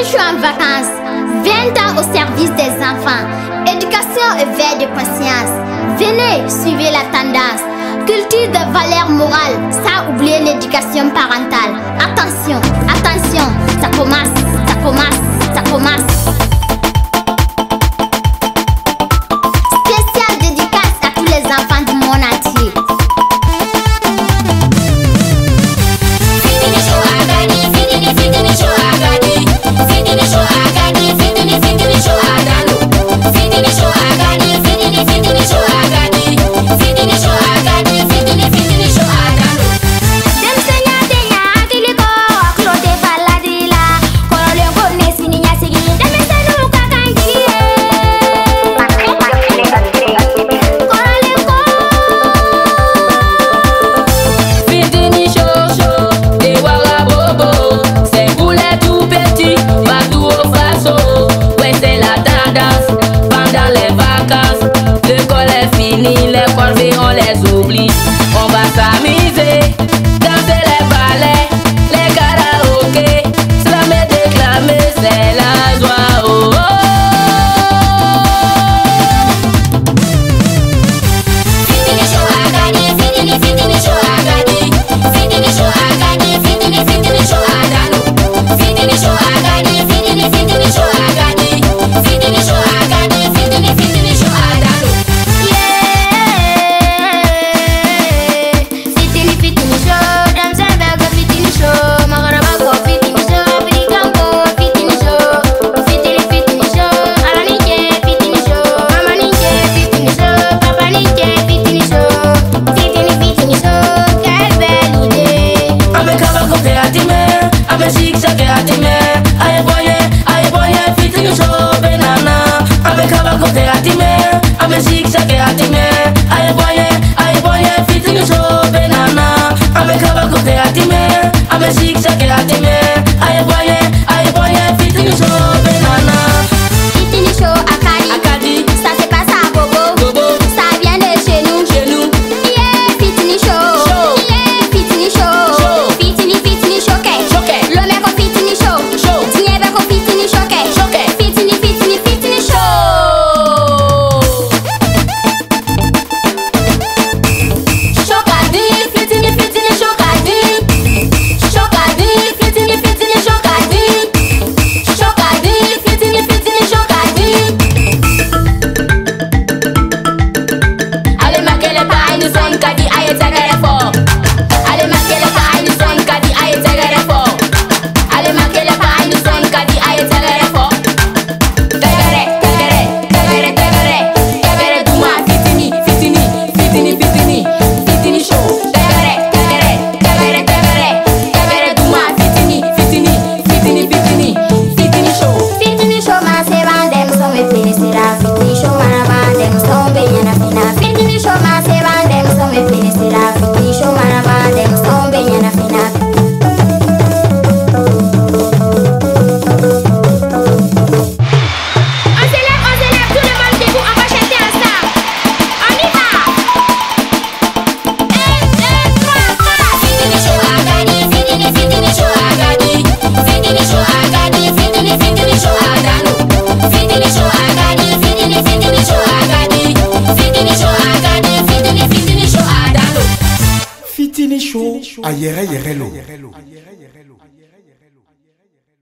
Show en vacances, 20 ans au service des enfants. Éducation et veille de conscience. Venez, suivez la tendance. Culture de valeurs morales, sans oublier l'éducation parentale. Attention, attention, ça commence, ça commence, ça commence. Spéciale dédicace à tous les enfants du monde entier. On les oublie, on va s'amuser, danser les ballets, les karaokés, slammer, déclamer, c'est la joie. Oh, oh. Fitini show à gagner, fitini show à gagner, fitini show à gagner, fitini show à gagner, fitini show à gagner, fitini show à gagner, fitini show à gagner, fitini show à gagner. Fitini show, ayere yerelo.